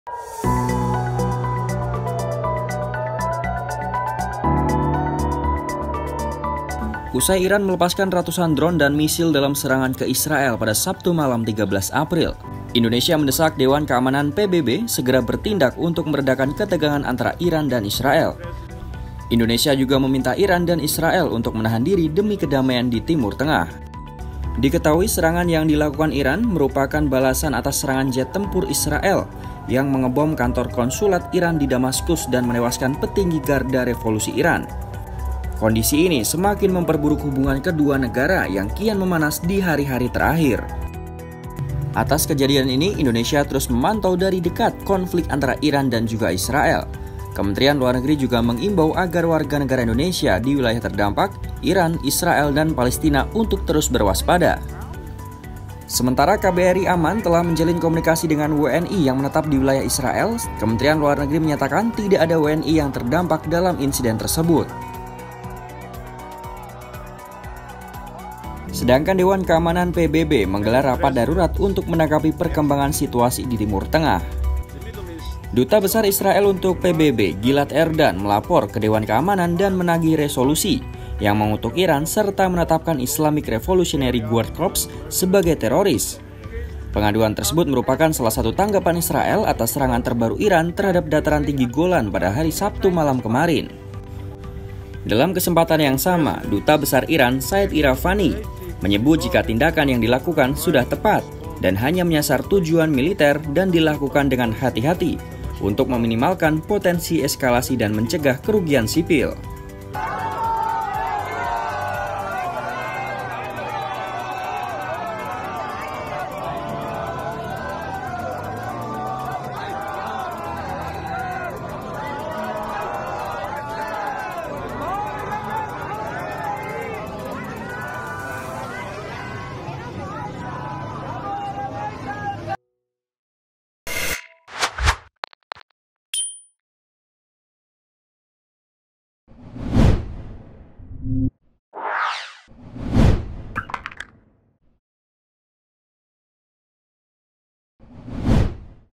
Usai Iran melepaskan ratusan drone dan misil dalam serangan ke Israel pada Sabtu malam 13 April, Indonesia mendesak Dewan Keamanan PBB segera bertindak untuk meredakan ketegangan antara Iran dan Israel. Indonesia juga meminta Iran dan Israel untuk menahan diri demi kedamaian di Timur Tengah. Diketahui serangan yang dilakukan Iran merupakan balasan atas serangan jet tempur Israel yang mengebom kantor konsulat Iran di Damaskus dan menewaskan petinggi Garda Revolusi Iran. Kondisi ini semakin memperburuk hubungan kedua negara yang kian memanas di hari-hari terakhir. Atas kejadian ini, Indonesia terus memantau dari dekat konflik antara Iran dan juga Israel. Kementerian Luar Negeri juga mengimbau agar warga negara Indonesia di wilayah terdampak, Iran, Israel, dan Palestina untuk terus berwaspada. Sementara KBRI Aman telah menjalin komunikasi dengan WNI yang menetap di wilayah Israel, Kementerian Luar Negeri menyatakan tidak ada WNI yang terdampak dalam insiden tersebut. Sedangkan Dewan Keamanan PBB menggelar rapat darurat untuk menanggapi perkembangan situasi di Timur Tengah. Duta Besar Israel untuk PBB, Gilad Erdan, melapor ke Dewan Keamanan dan menagih resolusi yang mengutuk Iran serta menetapkan Islamic Revolutionary Guard Corps sebagai teroris. Pengaduan tersebut merupakan salah satu tanggapan Israel atas serangan terbaru Iran terhadap dataran tinggi Golan pada hari Sabtu malam kemarin. Dalam kesempatan yang sama, Duta Besar Iran, Said Iravani, menyebut jika tindakan yang dilakukan sudah tepat dan hanya menyasar tujuan militer dan dilakukan dengan hati-hati untuk meminimalkan potensi eskalasi dan mencegah kerugian sipil.